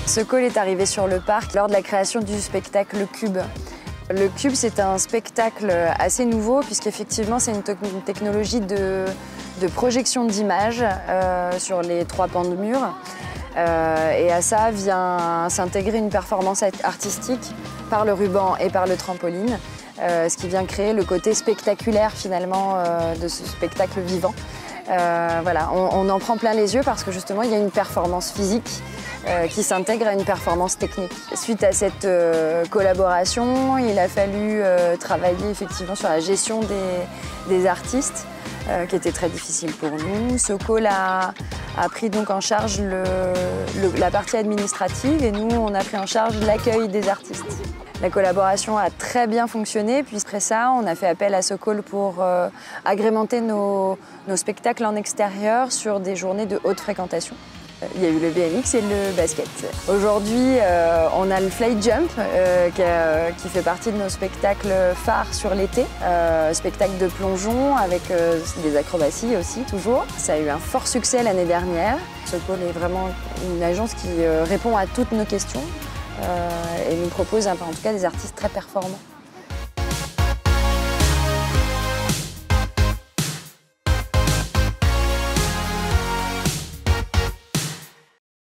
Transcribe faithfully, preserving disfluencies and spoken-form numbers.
Sokol est arrivé sur le parc lors de la création du spectacle Cube. Le Cube, c'est un spectacle assez nouveau puisqu'effectivement c'est une, une technologie de, de projection d'images euh, sur les trois pans de mur. Euh, et à ça vient s'intégrer une performance artistique par le ruban et par le trampoline, euh, ce qui vient créer le côté spectaculaire finalement euh, de ce spectacle vivant. Euh, voilà, on, on en prend plein les yeux parce que justement il y a une performance physique euh, qui s'intègre à une performance technique. Suite à cette euh, collaboration, il a fallu euh, travailler effectivement sur la gestion des, des artistes, euh, qui était très difficile pour nous. Sokol a, a pris donc en charge le, le, la partie administrative et nous on a pris en charge l'accueil des artistes. La collaboration a très bien fonctionné, puis après ça, on a fait appel à Sokol pour euh, agrémenter nos, nos spectacles en extérieur sur des journées de haute fréquentation. Il y a eu le B M X et le basket. Aujourd'hui, euh, on a le Fly Jump euh, qui, a, qui fait partie de nos spectacles phares sur l'été. Euh, spectacle de plongeon avec euh, des acrobaties aussi, toujours. Ça a eu un fort succès l'année dernière. Sokol est vraiment une agence qui euh, répond à toutes nos questions. Euh, et nous propose en tout cas des artistes très performants.